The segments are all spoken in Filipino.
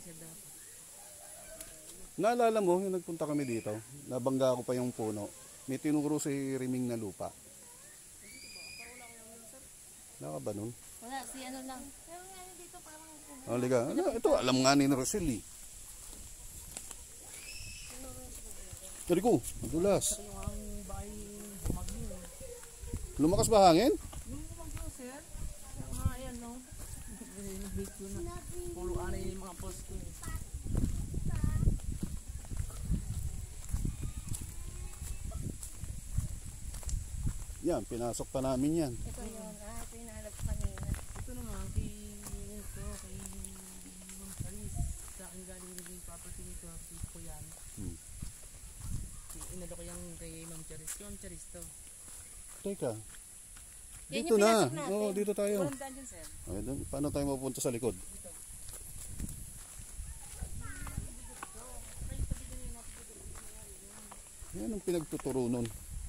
Naalala mo, yung nagpunta kami dito, nabangga ko pa yung puno. May tinuro si Riming na lupa. Wala ka ba nun? Wala, si ano lang. Pero nga dito parang... Liga. Ito, alam nga ni Rosel eh. Tari ko, madulas. Lumakas ba hangin? Lumakas sir. Ayan no. Nag-video na. Puluan na yung mga post ko. Yan, pinasok pa namin yan. Ito yun, ito yung nahanap ko kanina. Ito naman, kay Ma'am Charis. Sa akin galing yung property nito, dito ko yan. Inalo ko yung kay Ma'am Charis. Yung Ma'am Charis to. Teka. Dito na. Oo, dito tayo. Walang daan dyan, sir. Okay, paano tayo mapunta sa likod? Dito. Yan ang pinagtuturo nun.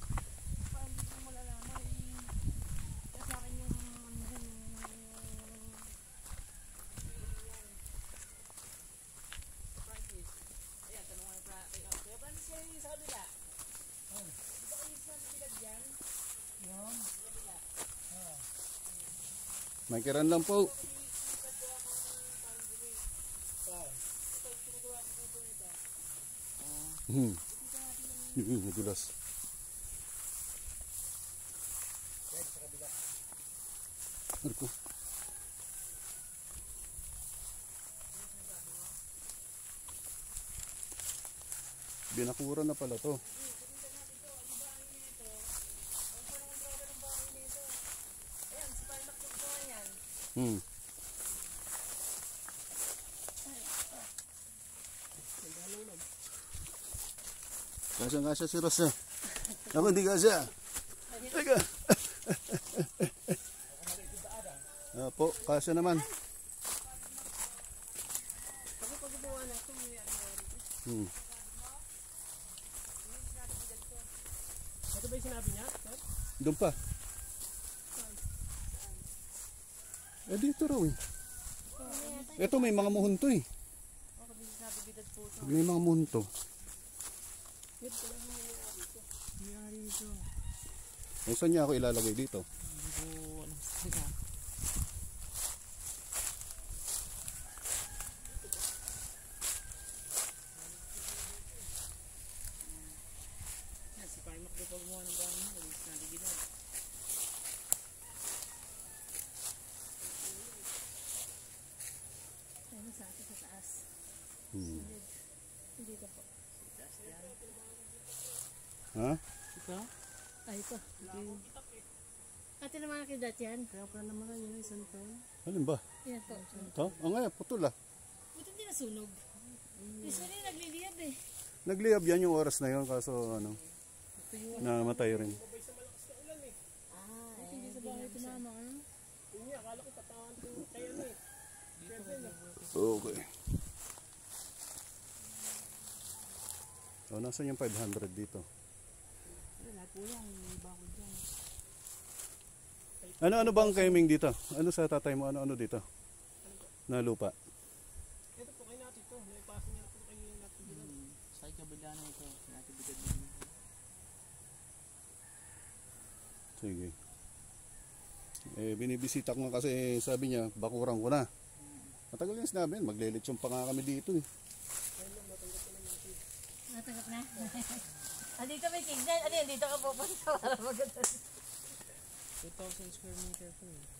May kiran lang po. Nadulas. Marco. Binakura na pala to. Kasya si Rosa. Ako hindi kasya. Teka. Po, kasya naman. Ito ba yung sinabi niya? Doon pa. Dito raw eh. Ito may mga muhunto eh. May mga muhunto. Saan niya ako ilalagay dito? Si Parmak dito gumawa ng bahay mo. Naligidad. Ano sa atin sa taas? Dito po. Ha? Ito? Ay, ito. Ate naman nakidat yan. Kaya pala naman yun isang taon. Alin ba? Yan po. Ito? Ngayon, putol ah. Buti hindi nasunog. Usually nagliliyab eh. Nagliyab yan yung oras na yun, kaso ano, namatay rin. Hindi sa bahay tumama ka. Hindi, akala ko patawan ko kaya na eh. Okay. So, nasan yung 500 dito? Wala po yan, may bako dyan. Ano bang kaiming dito? Ano sa tatay mo? Ano dito? Na lupa? Ito po kayo natin ito. May paso niya po kayo natin dito. Sa ikabila na ito. Natin bigad namin. Sige. Binibisita ko nga kasi sabi niya, bakurang ko na. Matagal yung sinabi, maglilitsyon pa nga kami dito eh. Natanggap na. Dito may signal. Ano yan? Dito ka pupunta para maganda. 2,000 square meter po eh.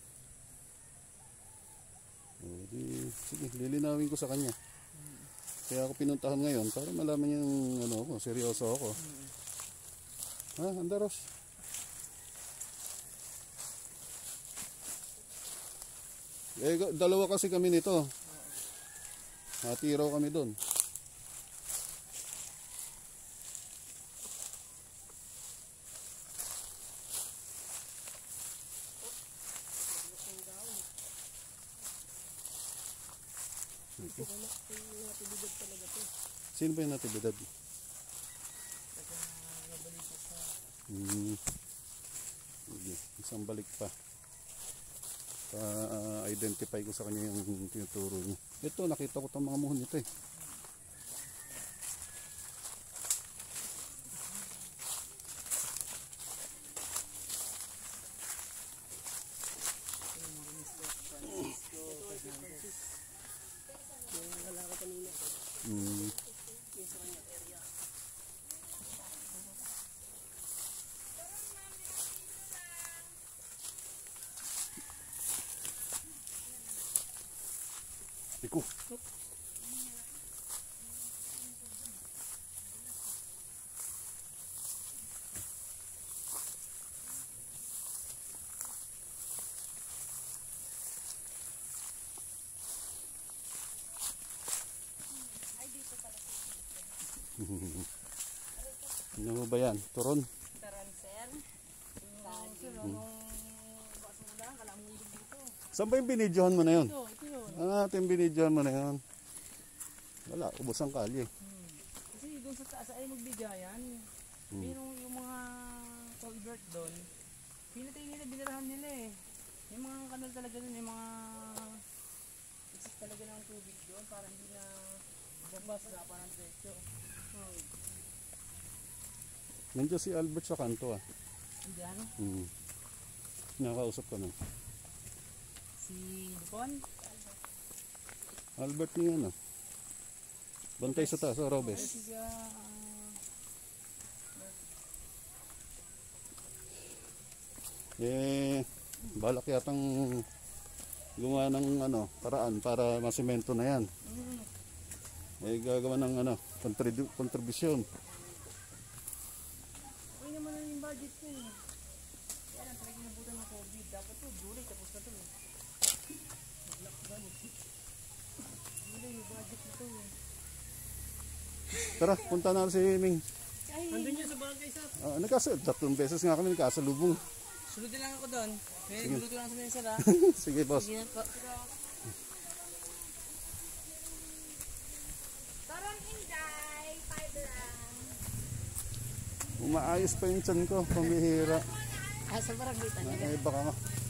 Sige, lilinawin ko sa kanya. Kaya ako pinuntahan ngayon para malaman yung ano ako, seryoso ako. Ha, Andaros? Dalawa kasi kami nito. Hatiraw kami doon. Sino ba yung natibidad? Isang balik pa. identify ko sa kanya yung tinuturo niya. Ito, nakita ko itong mga muhon nito eh. Iko. Ano ba yan? Turon? Taran, sir. Saan ba yung binidyohan mo na yun? Ito yun. Ito yung binidyohan mo na yun. Wala, ubos ang kalye. Kasi doon sa taas ay magbigayan. Pero yung mga culvert doon, pinatay nila, binirahan nila eh. Yung mga kanal talaga doon, yung mga exit talaga ng tubig doon para hindi na babasa pa ng diretso. Nandiyan si Albert sa kanto ah. Diyan, Nakakausap ka na. si Lupon. Albert niya ano? Bantay sa taas, Robes. Si Balak yatang gumawa ng paraan para masemento na yan. Gagawa ng kontribusyon. okay naman na yung budget ko eh. Kaya lang talagang nabutan ng COVID. Dapat to, July, tapos na to eh. Lockdown eh. July, yung budget na to eh. Tara, punta na si Ming. Nandun yun sa barangay sir. 3 beses nga kami nagkasalubong. Sunod lang ako doon. Kaya guluto lang sa mga sir ha. Sige boss. Sige po. Taran, Inday. 5 lang. Umaayos pa yung tiyan ko, pambihira. Sa barangay tayo. Baka nga.